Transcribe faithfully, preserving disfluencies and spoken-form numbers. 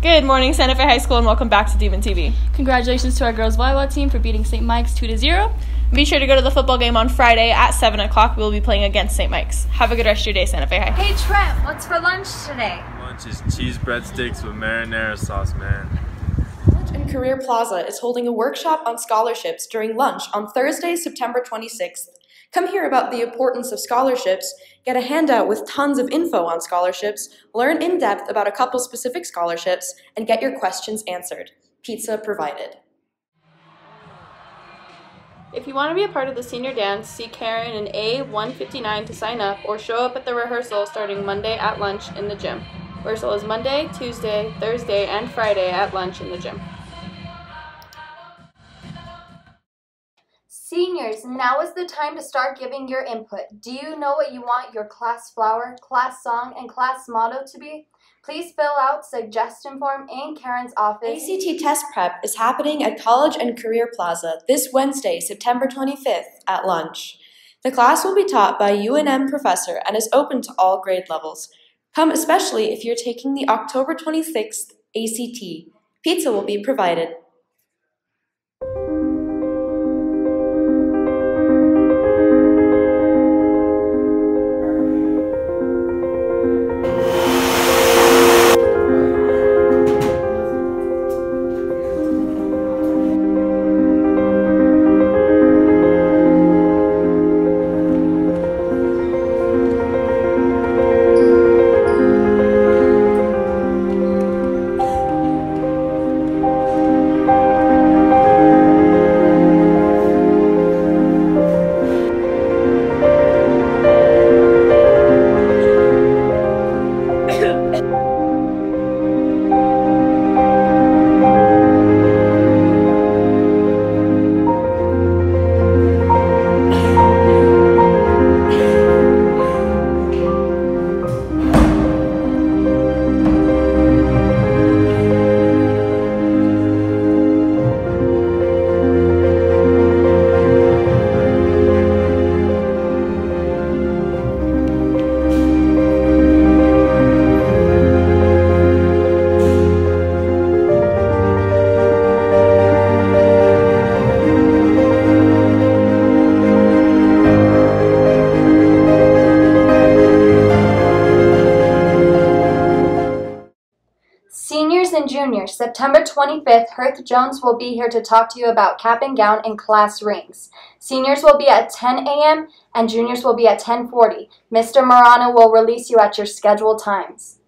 Good morning, Santa Fe High School, and welcome back to A T V. Congratulations to our girls volleyball team for beating Saint Mike's two to zero. Be sure to go to the football game on Friday at seven o'clock. We will be playing against Saint Mike's. Have a good rest of your day, Santa Fe High. Hey, Trent, what's for lunch today? Lunch is cheese breadsticks with marinara sauce, man. College and Career Plaza is holding a workshop on scholarships during lunch on Thursday, September twenty-sixth. Come hear about the importance of scholarships, get a handout with tons of info on scholarships, learn in depth about a couple specific scholarships, and get your questions answered. Pizza provided. If you want to be a part of the senior dance, see Karen in A one fifty-nine to sign up or show up at the rehearsal starting Monday at lunch in the gym. Rehearsal is Monday, Tuesday, Thursday, and Friday at lunch in the gym. Seniors, now is the time to start giving your input. Do you know what you want your class flower, class song, and class motto to be? Please fill out suggestion form in Karen's office. A C T test prep is happening at College and Career Plaza this Wednesday, September twenty-fifth at lunch. The class will be taught by a U N M professor and is open to all grade levels. Come especially if you're taking the October twenty-sixth A C T. Pizza will be provided. Seniors and juniors, September twenty-fifth, Herth Jones will be here to talk to you about cap and gown and class rings. Seniors will be at ten A M and juniors will be at ten forty. Mister Morano will release you at your scheduled times.